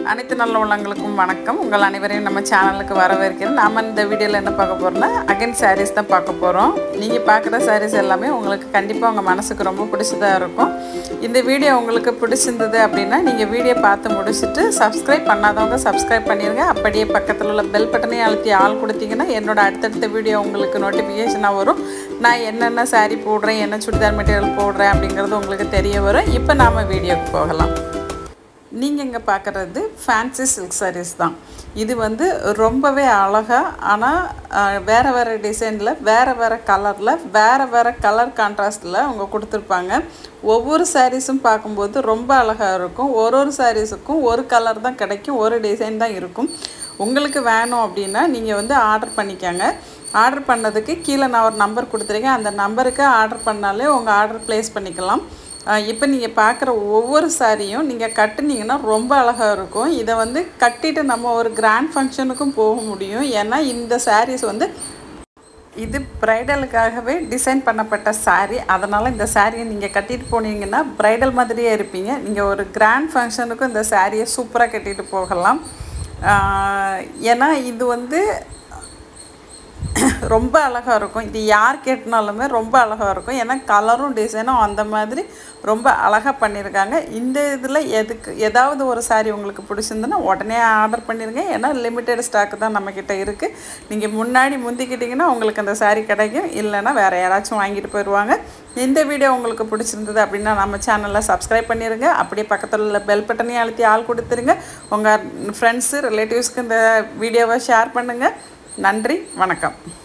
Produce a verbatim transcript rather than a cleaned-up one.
அனைத்து நல்ல உள்ளங்களுக்கும் வணக்கம். உங்கள் அனைவரையும் நம்ம சேனலுக்கு வரவேற்கிறேன். நாம் இந்த வீடியோவில் என்ன பார்க்க போகிறோம்னா அகைன் சாரீஸ் தான் பார்க்க போகிறோம். நீங்கள் பார்க்குற சாரீஸ் எல்லாமே உங்களுக்கு கண்டிப்பாக உங்கள் மனசுக்கு ரொம்ப பிடிச்சதாக இருக்கும். இந்த வீடியோ உங்களுக்கு பிடிச்சிருந்தது அப்படின்னா நீங்கள் வீடியோ பார்த்து முடிச்சுட்டு சப்ஸ்கிரைப் பண்ணாதவங்க சப்ஸ்கிரைப் பண்ணிடுங்க. அப்படியே பக்கத்தில் உள்ள பெல் பட்டனையும் அழுத்தி ஆள் கொடுத்தீங்கன்னா என்னோடய அடுத்தடுத்த வீடியோ உங்களுக்கு நோட்டிஃபிகேஷனாக வரும். நான் என்னென்ன சாரீ போடுறேன், என்ன சுடிதார் மெட்டீரியல் போடுறேன் அப்படிங்கிறது உங்களுக்கு தெரிய வரும். இப்போ நாம் வீடியோக்கு போகலாம். நீங்கள் இங்கே பார்க்குறது ஃபேன்சி சில்க் சாரீஸ் தான். இது வந்து ரொம்பவே அழகாக, ஆனால் வேறு வேறு டிசைனில், வேறு வேறு கலரில், வேறு வேறு கலர் கான்ட்ராஸ்டில் அவங்க கொடுத்துருப்பாங்க. ஒவ்வொரு சாரீஸும் பார்க்கும்போது ரொம்ப அழகாக இருக்கும். ஒரு ஒரு சாரீஸுக்கும் ஒரு கலர் தான் கிடைக்கும், ஒரு டிசைன் தான் இருக்கும். உங்களுக்கு வேணும் அப்படின்னா நீங்கள் வந்து ஆர்டர் பண்ணிக்கோங்க. ஆர்டர் பண்ணதுக்கு கீழே நான் ஒரு நம்பர் கொடுத்துருக்கேன். அந்த நம்பருக்கு ஆர்டர் பண்ணாலே உங்கள் ஆர்டர் ப்ளேஸ் பண்ணிக்கலாம். இப்போ நீங்கள் பார்க்குற ஒவ்வொரு சாரியும் நீங்கள் கட்டுனீங்கன்னா ரொம்ப அழகாக இருக்கும். இதை வந்து கட்டிட்டு நம்ம ஒரு கிராண்ட் ஃபங்க்ஷனுக்கும் போக முடியும். ஏன்னா இந்த சாரீஸ் வந்து இது ப்ரைடலுக்காகவே டிசைன் பண்ணப்பட்ட சாரீ. அதனால் இந்த சாரியை நீங்கள் கட்டிட்டு போனீங்கன்னா ப்ரைடல் மாதிரியே இருப்பீங்க. நீங்கள் ஒரு கிராண்ட் ஃபங்க்ஷனுக்கும் இந்த சாரியை சூப்பராக கட்டிட்டு போகலாம். ஏன்னா இது வந்து ரொம்ப அழகாக இருக்கும். இது யார் கேட்டினாலுமே ரொம்ப அழகாக இருக்கும். ஏன்னா கலரும் டிசைனும் அந்த மாதிரி ரொம்ப அழகாக பண்ணியிருக்காங்க. இந்த இதில் எதுக்கு ஏதாவது ஒரு சாரீ உங்களுக்கு பிடிச்சிருந்துன்னா உடனே ஆர்டர் பண்ணிடுங்க. ஏன்னா லிமிட்டெட் ஸ்டாக்கு தான் நம்மக்கிட்ட இருக்குது. நீங்கள் முன்னாடி முந்திக்கிட்டிங்கன்னா உங்களுக்கு அந்த சாரீ கிடைக்கும். இல்லைன்னா வேறு யாராச்சும் வாங்கிட்டு போயிடுவாங்க. இந்த வீடியோ உங்களுக்கு பிடிச்சிருந்தது அப்படின்னா நம்ம சேனலில் சப்ஸ்கிரைப் பண்ணிடுங்க. அப்படியே பக்கத்தில் உள்ள பெல் பட்டனையும் அழுத்தி ஆள் கொடுத்துருங்க. உங்கள் ஃப்ரெண்ட்ஸு ரிலேட்டிவ்ஸ்க்கு இந்த வீடியோவை ஷேர் பண்ணுங்கள். நன்றி, வணக்கம்.